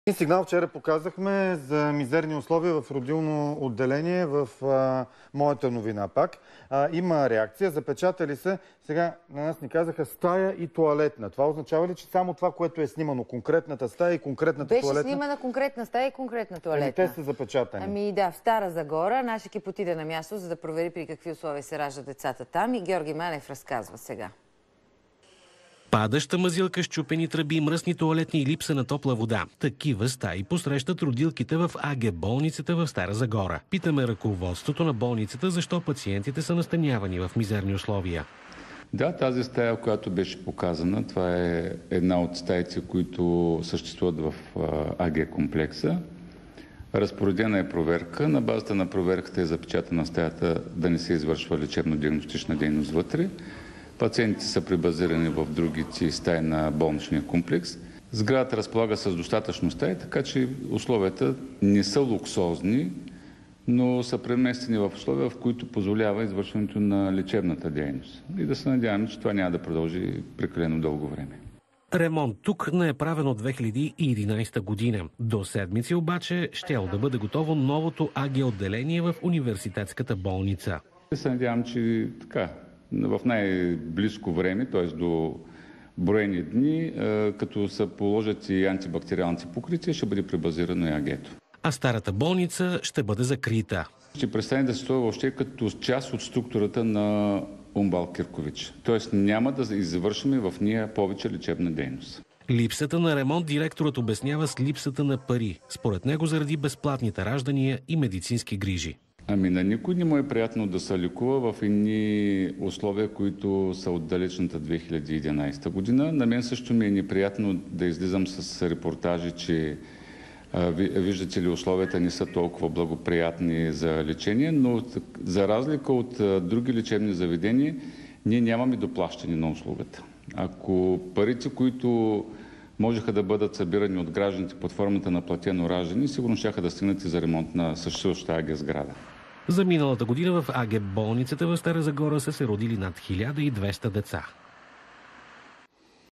Един сигнал вчера показахме за мизерни условия в родилно отделение в моята новина пак. Има реакция, запечатали се. Сега на нас ни казаха стая и тоалетна. Това означава ли, че само това, което е снимано, конкретната стая и конкретната тоалетна? Беше снимана конкретна стая и конкретна тоалетна. Те са запечатани. Да, в Стара Загора. Наш екип отиде на място, за да провери при какви условия се раждат децата там. И Георги Манев разказва сега. Падаща мазилка, счупени тръби, мръсни тоалетни и липса на топла вода. Такива стаи посрещат родилките в АГ болницата в Стара Загора. Питаме ръководството на болницата, защо пациентите са настанявани в мизерни условия. Да, тази стая, която беше показана, това е една от стаите, които съществуват в АГ комплекса. Разпоредена е проверка. На базата на проверката е запечатана стаята да не се извършва лечебно-диагностична дейност вътре. Пациентите са прибазирани в другите стаи на болничния комплекс. Сградата разполага с достатъчно стаи, така че условията не са луксозни, но са преместени в условия, в които позволява извършването на лечебната дейност. И да се надяваме, че това няма да продължи прекалено дълго време. Ремонт тук не е правен от 2011 година. До седмици обаче щяло да бъде готово новото АГ отделение в университетската болница. Se надявам, че така, в най-близко време, т.е. до броени дни, като се положат и антибактериалните покрития, ще бъде пребазирано и АГ-то. А старата болница ще бъде закрита. Ще престане да се стои въобще като част от структурата на УМБАЛ Киркович. Т.е. няма да извършим в нея повече лечебна дейност. Липсата на ремонт директорът обяснява с липсата на пари. Според него заради безплатните раждания и медицински грижи. На никой не му е приятно да се лекува в едни условия, които са от далечната 2011 година. На мен също ми е неприятно да излизам с репортажи, че виждате ли, условията не са толкова благоприятни за лечение, но за разлика от други лечебни заведения, ние нямаме доплащане на услугата. Ако парите, които можеха да бъдат събирани от гражданите под формата на платено раждане, сигурно щяха да стигнат и за ремонт на съществуващата АГ сграда. За миналата година в АГ болницата в Стара Загора са се родили над 1200 деца.